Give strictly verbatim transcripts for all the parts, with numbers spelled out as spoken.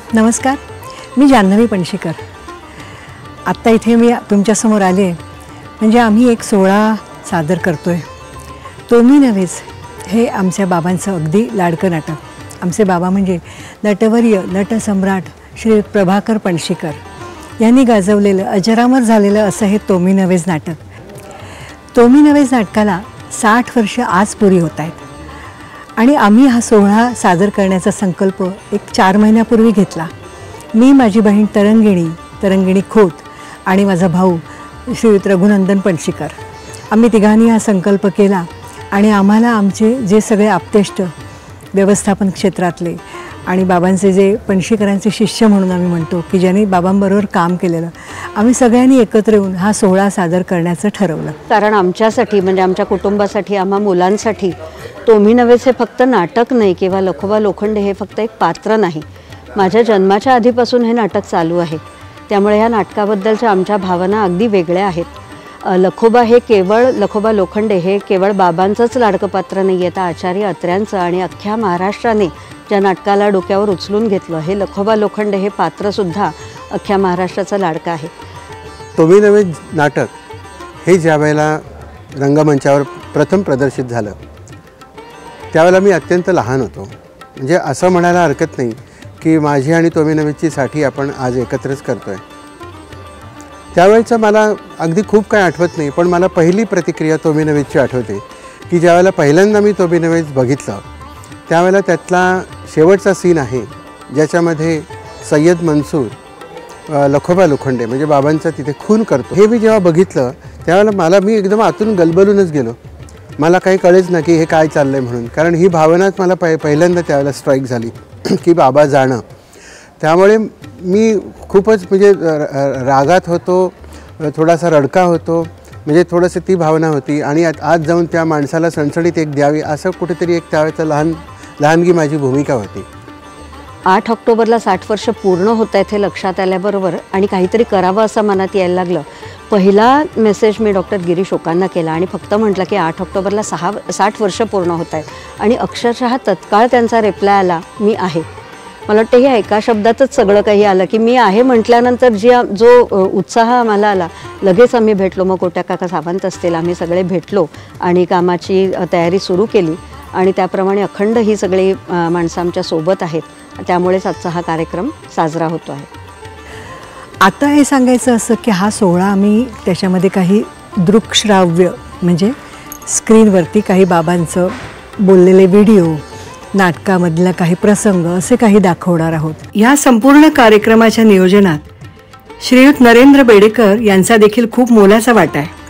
नमस्कार, मी जान्हवी पणशीकर. आत्ता इथे मी तुमच्यासमोर आले म्हणजे आम्ही एक सोहळा सादर करतो आहे. तो मी नव्हेच हे आमच्या बाबांचं अगदी लाडकं नाटक. आमचे बाबा म्हणजे नटवर्य नटसम्राट श्री प्रभाकर पणशीकर यांनी गाजवलेलं अजरामर झालेलं असं हे तो मी नव्हेच नाटक. तो मी नव्हेच नाटकाला साठ वर्ष आज पुरी होत आहेत आणि आम्ही हा सोहळा सादर करण्याचा संकल्प एक चार महिन्यापूर्वी घेतला. मी, माझी बहीण तरंगिणी तरंगिणी खोत आणि माझा भाऊ श्रीयुत रघुनंदन पणशीकर आम्ही तिघांनी हा संकल्प केला आणि आम्हाला आमचे जे सगळे आप्तेष्ट व्यवस्थापन क्षेत्रातले आणि बाबांचे जे पणशीकरांचे शिष्य म्हणून आम्ही म्हणतो की ज्यांनी बाबांबरोबर काम केलेलं, आम्ही सगळ्यांनी एकत्र येऊन हा सोहळा सादर करण्याचं ठरवलं. कारण आमच्यासाठी म्हणजे आमच्या कुटुंबासाठी, आम्हा मुलांसाठी तो मी नव्हेच हे फक्त नाटक नाही किंवा लखोबा लोखंडे हे फक्त एक पात्र नाही. माझ्या जन्माच्या आधीपासून हे नाटक चालू आहे. त्यामुळे ह्या नाटकाबद्दलच्या आमच्या भावना अगदी वेगळ्या आहेत. लखोबा हे केवळ लखोबा लोखंडे हे केवळ बाबांचंच लाडकं पात्र नाही आहे, तर आचार्य अत्र्यांचं आणि अख्ख्या महाराष्ट्राने ज्या नाटकाला डोक्यावर उचलून घेतलं हे लखोबा लोखंडे हे पात्रसुद्धा अख्ख्या महाराष्ट्राचं लाडकं आहे. तो मी नव्हेच नाटक हे ज्या वेळेला रंगमंचावर प्रथम प्रदर्शित झालं त्यावेळेला मी अत्यंत लहान होतो. म्हणजे असं म्हणायला हरकत नाही की माझी आणि तो मी नव्हेचची साठी आपण आज एकत्रच करतो आहे. त्यावेळेचं मला अगदी खूप काही आठवत नाही, पण मला पहिली प्रतिक्रिया तो मी नव्हेचची आठवते की ज्यावेळेला पहिल्यांदा मी तो मी नव्हेच बघितलं त्यावेळेला त्यातला शेवटचा सीन आहे ज्याच्यामध्ये सय्यद मंसूर लखोबा लोखंडे म्हणजे बाबांचा तिथे खून करतो. हे मी जेव्हा बघितलं त्यावेळेला मला मी एकदम आतून गलबलूनच गेलो. मला काही कळेच ना की हे काय चाललं आहे म्हणून, कारण ही भावनाच मला पहि पहिल्यांदा त्यावेळेला स्ट्राईक झाली की बाबा जाणं. त्यामुळे मी खूपच म्हणजे रागात होतो, थोडासा रडका होतो, म्हणजे थोडंसं ती भावना होती. आणि आज जाऊन त्या माणसाला सणसणीत एक द्यावी असं कुठेतरी एक त्यावेळेचं लहान लहानगी माझी भूमिका होती. आठ ऑक्टोबरला साठ वर्ष पूर्ण होत आहेत हे लक्षात आल्याबरोबर आणि काहीतरी करावं असं मनात यायला लागलं. पहिला मेसेज मी डॉक्टर गिरीश ओकांना केला आणि फक्त म्हटलं की आठ ऑक्टोबरला सहा साठ वर्ष पूर्ण होत आहेत आणि अक्षरशः तत्काळ त्यांचा रिप्लाय आला, मी आहे. मला वाटतं हे एका शब्दातच सगळं काही आलं की मी आहे म्हटल्यानंतर जी जो उत्साह आम्हाला आला, लगेच आम्ही भेटलो. मग कोट्या काका सावंत असतील, आम्ही सगळे भेटलो आणि कामाची तयारी सुरू केली आणि त्याप्रमाणे अखंड ही सगळी माणसं आमच्या सोबत आहेत. त्यामुळेच आजचा हा कार्यक्रम साजरा होतो आहे. आता हे सांगायचं असं की हा सोहळा आम्ही त्याच्यामध्ये काही दृकश्राव्य म्हणजे स्क्रीनवरती काही बाबांचं बोललेले व्हिडिओ, नाटकामधला काही प्रसंग असे काही दाखवणार आहोत. या संपूर्ण कार्यक्रमाच्या नियोजनात श्रीयुत नरेंद्र बेडेकर यांचा देखील खूप मोलाचा वाटा आहे.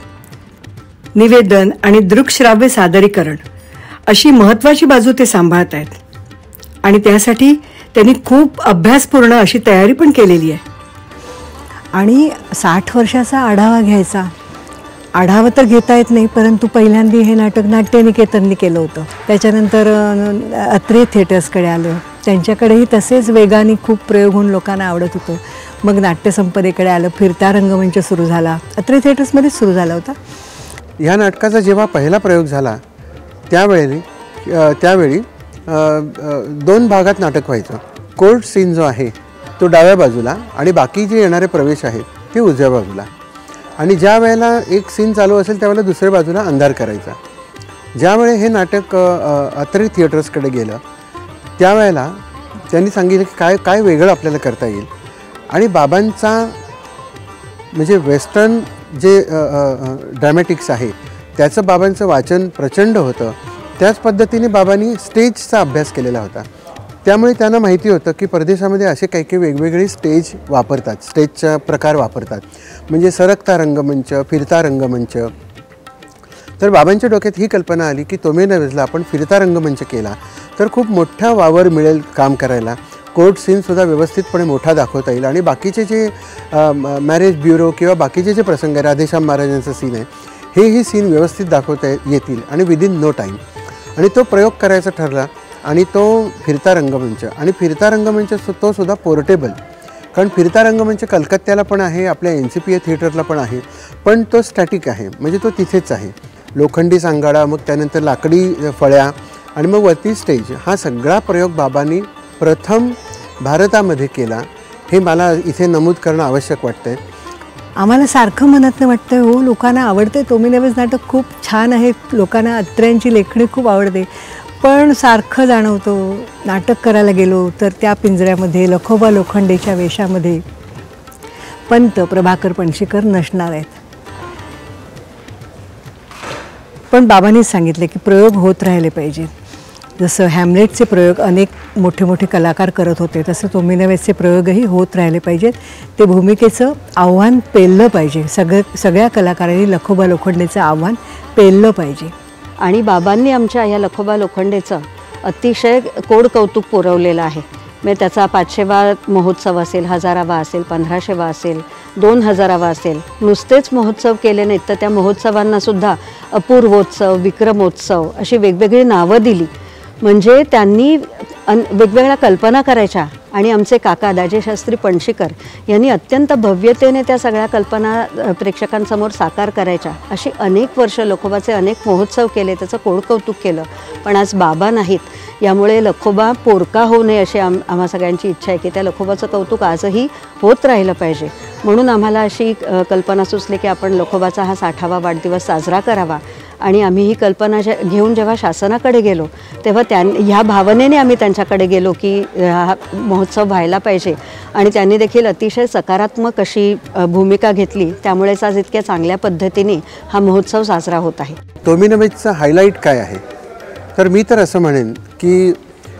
निवेदन आणि दृकश्राव्य सादरीकरण अशी महत्त्वाची बाजू ते सांभाळत आहेत आणि त्यासाठी त्यांनी खूप अभ्यासपूर्ण अशी तयारी पण केलेली आहे. आणि साठ वर्षाचा आढावा घ्यायचा, आढावा तर घेता येत नाही, परंतु पहिल्यांदा हे नाटक नाट्यनिकेतननी केलं होतं. त्याच्यानंतर अत्रे थिएटर्सकडे आलं, त्यांच्याकडेही तसेच वेगाने खूप प्रयोग होऊन लोकांना आवडत होतं. मग नाट्यसंपदेकडे आलं, फिरता रंगमंच सुरू झाला, अत्रे थिएटर्समध्येच सुरू झाला होता. ह्या नाटकाचा जेव्हा पहिला प्रयोग झाला त्यावेळी त्यावेळी दोन भागात नाटक व्हायचं. कोर्ट सीन जो आहे तो डाव्या बाजूला आणि बाकी जे येणारे प्रवेश आहेत ते उजव्या बाजूला. आणि ज्या वेळेला एक सीन चालू असेल त्यावेळेला दुसऱ्या बाजूला अंधार करायचा. ज्यावेळे हे नाटक अत्रे थिएटर्सकडे गेलं त्यावेळेला त्यांनी सांगितलं की काय काय वेगळं आपल्याला करता येईल. आणि बाबांचा म्हणजे वेस्टर्न जे ड्रॅमॅटिक्स आहे त्याचं बाबांचं वाचन प्रचंड होतं. त्याच पद्धतीने बाबांनी स्टेजचा अभ्यास केलेला होता. त्यामुळे त्यांना माहिती होतं की परदेशामध्ये असे काही काही वेगवेगळे स्टेज वापरतात, स्टेजचा प्रकार वापरतात. म्हणजे सरकता रंगमंच, फिरता रंगमंच. तर बाबांच्या डोक्यात ही कल्पना आली की तो मी नव्हेचला आपण फिरता रंगमंच केला तर खूप मोठा वावर मिळेल काम करायला. कोर्ट सीनसुद्धा व्यवस्थितपणे मोठा दाखवता येईल आणि बाकीचे जे मॅरेज ब्युरो किंवा बाकीचे जे प्रसंग आहे, राधेश्याम महाराजांचं सीन आहे, हेही सीन व्यवस्थित दाखवता येतील आणि विदिन नो टाईम. आणि तो प्रयोग करायचा ठरला आणि तो फिरता रंगमंच. आणि फिरता रंगमंच तो सुद्धा पोर्टेबल, कारण फिरता रंगमंच कलकत्त्याला पण आहे, आपल्या एन सी पी ए थिएटरला पण आहे, पण तो स्टॅटिक आहे, म्हणजे तो तिथेच आहे. लोखंडी सांगाडा, मग त्यानंतर लाकडी फळ्या आणि मग वरती स्टेज, हा सगळा प्रयोग बाबांनी प्रथम भारतामध्ये केला हे मला इथे नमूद करणं आवश्यक वाटतंय. आम्हाला सारखं मनातनं वाटतं हो लोकांना आवडते टोमी नवेज नाटक खूप छान आहे, लोकांना अत्र्यांची लेखणी खूप आवडते, पण सारखं जाणवतो नाटक करायला गेलो तर त्या पिंजऱ्यामध्ये लखोबा लोखंडेच्या वेशामध्ये पंत प्रभाकर पणशीकर नसणार आहेत. पण बाबांनीच सांगितले की प्रयोग होत राहिले पाहिजे. जसं हॅमलेटचे प्रयोग अनेक मोठे मोठे कलाकार करत होते तसं टोमी नवेजचे प्रयोगही होत राहिले पाहिजेत. ते भूमिकेचं आव्हान पेललं पाहिजे. सगळं सगळ्या कलाकारांनी लखोबा लोखंडेचं आव्हान पेललं पाहिजे. आणि बाबांनी आमच्या या लखोबा लोखंडेचं अतिशय कोड कौतुक पुरवलेलं आहे. म्हणजे त्याचा पाचशेवा महोत्सव असेल, हजारावा असेल, पंधराशेवा असेल, दोन हजारावा असेल, नुसतेच महोत्सव केले नाहीत तर त्या महोत्सवांनासुद्धा अपूर्वोत्सव, विक्रमोत्सव अशी वेगवेगळी नावं दिली. म्हणजे त्यांनी अन वेगवेगळ्या कल्पना करायच्या आणि आमचे काका दाजेशास्त्री पणशीकर यांनी अत्यंत भव्यतेने त्या सगळ्या कल्पना प्रेक्षकांसमोर साकार करायच्या. अशी अनेक वर्ष लखोबाचे अनेक महोत्सव केले, त्याचं कोडकौतुक केलं. पण आज बाबा नाहीत, यामुळे लखोबा पोरका होऊ नये अशी आम आम्हा सगळ्यांची इच्छा आहे की त्या लखोबाचं कौतुक आजही होत राहिलं पाहिजे. म्हणून आम्हाला अशी कल्पना सुचली की आपण लखोबाचा हा साठावा वाढदिवस साजरा करावा. आणि आम्ही ही कल्पना जे घेऊन जेव्हा शासनाकडे गेलो तेव्हा त्यां ह्या भावनेने आम्ही त्यांच्याकडे गेलो की हा महोत्सव व्हायला पाहिजे. आणि त्यांनी देखील अतिशय सकारात्मक अशी भूमिका घेतली. त्यामुळेच आज इतक्या चांगल्या पद्धतीने हा महोत्सव साजरा होत आहे. टोमी नवेजचं हायलाईट काय आहे तर मी तर असं म्हणेन की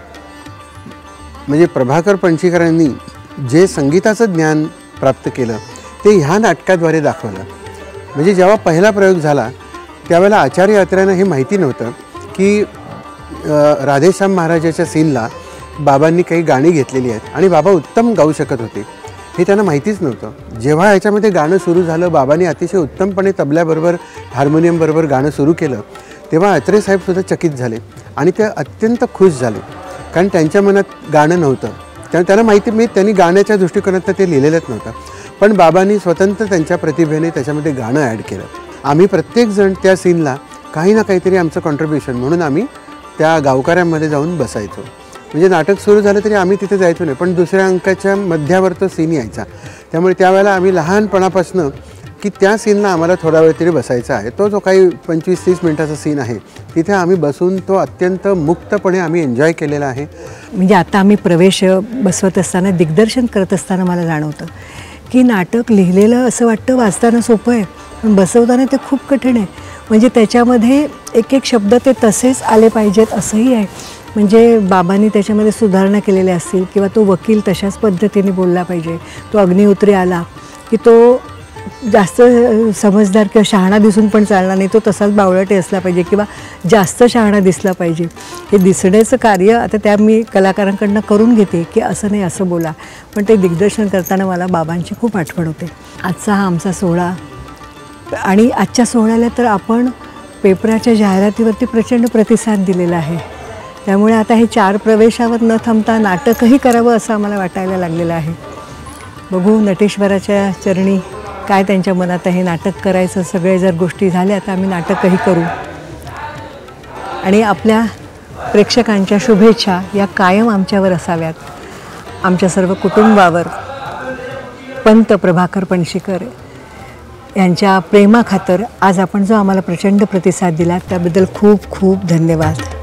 म्हणजे प्रभाकर पणशीकरांनी जे संगीताचं ज्ञान प्राप्त केलं ते ह्या नाटकाद्वारे दाखवलं. म्हणजे जेव्हा पहिला प्रयोग झाला त्यावेळेला आचार्य अत्र्यांना हे माहिती नव्हतं की राधेश्याम महाराजाच्या सीनला बाबांनी काही गाणी घेतलेली आहेत आणि बाबा उत्तम गाऊ शकत होते हे त्यांना माहितीच नव्हतं. जेव्हा याच्यामध्ये गाणं सुरू झालं, बाबांनी अतिशय उत्तमपणे तबल्याबरोबर हार्मोनियमबरोबर गाणं सुरू केलं, तेव्हा अत्रे साहेबसुद्धा चकित झाले आणि ते अत्यंत खुश झाले. कारण त्यांच्या मनात गाणं नव्हतं, त्यामुळे त्यांना माहिती मी त्यांनी गाण्याच्या दृष्टिकोनात ते लिहिलेलंच नव्हतं. पण बाबांनी स्वतंत्र त्यांच्या प्रतिभेने त्याच्यामध्ये गाणं ॲड केलं. आम्ही प्रत्येकजण त्या सीनला काही ना काहीतरी आमचं कॉन्ट्रीब्युशन म्हणून आम्ही त्या गावकऱ्यांमध्ये जाऊन बसायचो. म्हणजे नाटक सुरू झालं तरी आम्ही तिथे जायचो नाही, पण दुसऱ्या अंकाच्या मध्यावर तो सीन यायचा. त्यामुळे त्यावेळेला आम्ही लहानपणापासून की त्या सीनला आम्हाला थोडा वेळ तरी बसायचा आहे. तो जो काही पंचवीस तीस मिनटाचा सीन आहे तिथे आम्ही बसून तो अत्यंत मुक्तपणे आम्ही एन्जॉय केलेला आहे. म्हणजे आता आम्ही प्रवेश बसवत असताना, दिग्दर्शन करत असताना मला जाणवतं की नाटक लिहिलेलं असं वाटतं वाचताना सोपं आहे, पण बसवताना ते खूप कठीण आहे. म्हणजे त्याच्यामध्ये एक एक शब्द ते तसेच आले पाहिजेत असंही आहे. म्हणजे बाबांनी त्याच्यामध्ये सुधारणा केलेल्या असतील किंवा तो वकील तशाच पद्धतीने बोलला पाहिजे. तो अग्निहोत्री आला की तो जास्त समजदार किंवा शहाणा दिसून पण चालणार नाही, तो तसाच बावळटे असला पाहिजे किंवा जास्त शहाणा दिसला पाहिजे. हे दिसण्याचं कार्य आता त्या मी कलाकारांकडनं करून घेते की असं नाही असं बोला, पण ते दिग्दर्शन करताना मला बाबांची खूप आठवण होते. आजचा हा आमचा सोहळा आणि आजच्या सोहळ्याला तर आपण पेपराच्या जाहिरातीवरती प्रचंड प्रतिसाद दिलेला आहे. त्यामुळे आता हे चार प्रवेशावर न थांबता नाटकही करावं असं आम्हाला वाटायला लागलेलं आहे. बघू नटेश्वराच्या चरणी काय त्यांच्या मनात आहे. नाटक करायचं सगळे जर गोष्टी झाल्या तर आम्ही नाटकही करू. आणि आपल्या प्रेक्षकांच्या शुभेच्छा या कायम आमच्यावर असाव्यात, आमच्या सर्व कुटुंबावर. पंत प्रभाकर पणशीकर यांच्या प्रेमाखातर आज आपण जो आम्हाला प्रचंड प्रतिसाद दिला त्याबद्दल खूप खूप धन्यवाद.